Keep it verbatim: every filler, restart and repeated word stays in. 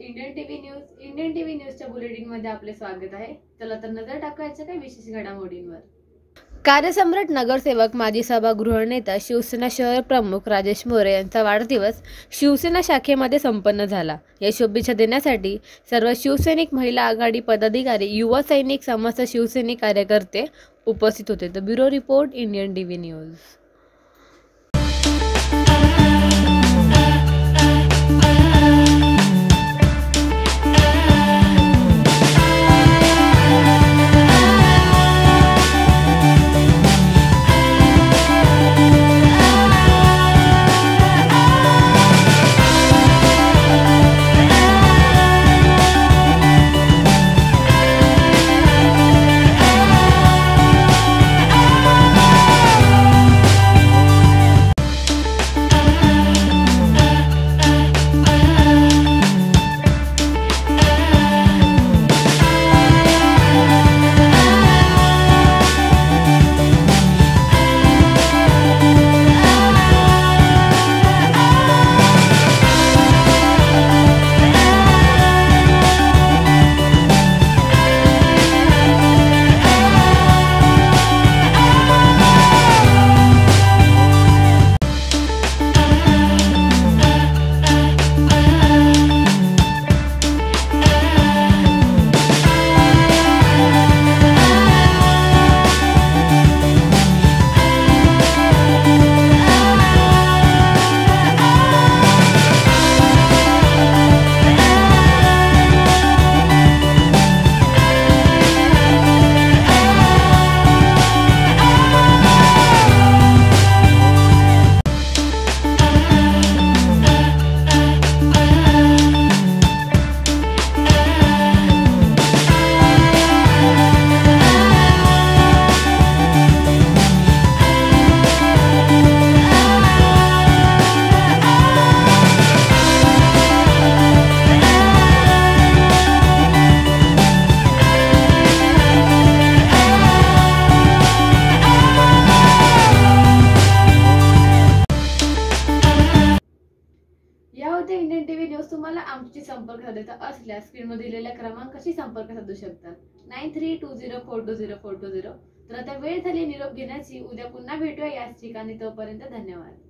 Indian TV news Indian TV न्यूजच्या bulletin मध्ये आपले स्वागत आहे। चला तर नजर टाकायच्या काही विशेष घडामोडींवर। कार्यसम्राट नगरसेवक माजी सभागृह नेता शिवसेना शहर प्रमुख राजेश मोरे यांचा वाढदिवस शिवसेना शाखेमध्ये संपन्न झाला। या शुभेच्छा देण्यासाठी सर्व शिवसैनिक महिला आघाडी पदाधिकारी युवा सैनिक समस्त शिवसैनिक कार्यकर्ते उपस्थित होते। The bureau report Indian TV news. या होते इंडियन टीव्ही न्यूज। तुम्हाला आमची संपर्क साधायचा असल्यास स्क्रीनवर दिलेल्या क्रमांकाशी संपर्क साधू शकता nine three two zero four two zero four two zero. तर आता वेळ झाली निरोप घेण्याची। उद्या पुन्हा भेटूया याच ठिकाणी। तोपर्यंत धन्यवाद।